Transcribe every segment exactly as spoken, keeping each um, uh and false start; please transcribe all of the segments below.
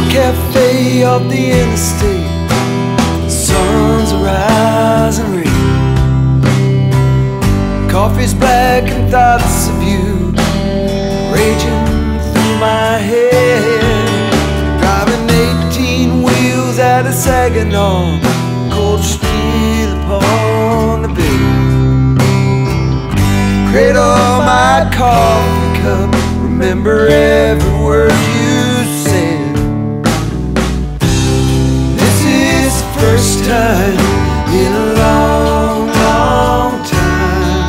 cafe off the interstate, the sun's a rising red. Coffee's black and thoughts of you raging through my head. Driving eighteen wheels out of Saginaw, cold steel upon the bed. Cradle my coffee cup, remember every word you said. This is the first time in a long, long time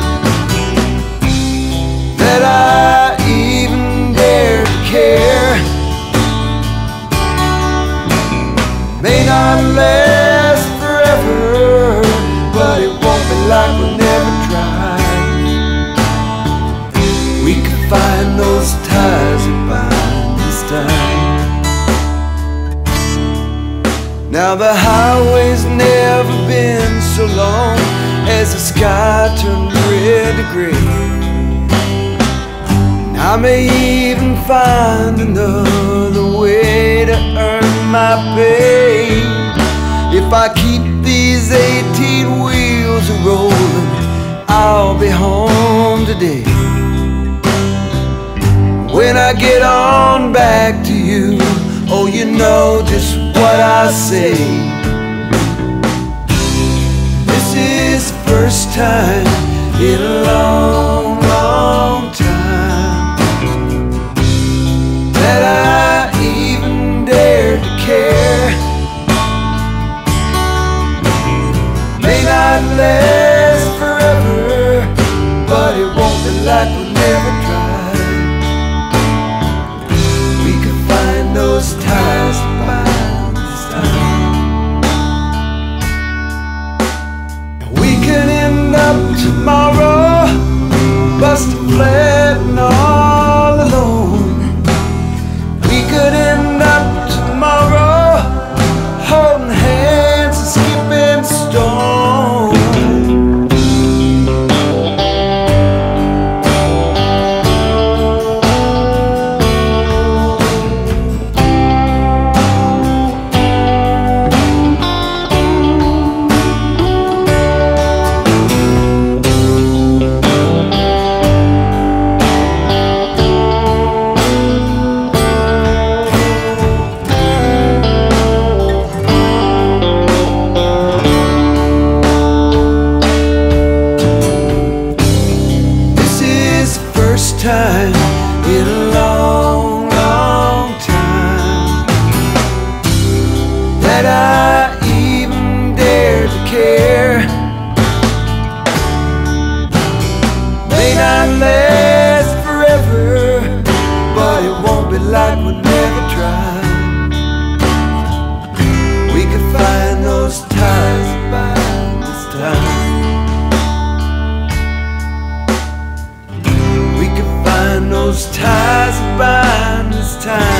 that I even dare to care. May not last forever, but it won't be like we never tried. We could find those ties that bind this time. Now the highway's never been so long as the sky turned red to gray. And I may even find another way to earn my pay. If I keep these eighteen wheels a-rolling, I'll be home today. When I get on back to you, oh, you know just what I say. This is the first time in a long, long time that I even dare to care. May not last forever, but it won't be like we never tried. We could find those ties that bind this time. We could end up tomorrow busted flat and all alone. We could end up tomorrow holding hands and skipping stones. Time in a long, long time that I even dare to care. May not last forever, but it won't be like we never tried. We could find those ties that bind this time. Those ties that bind this time.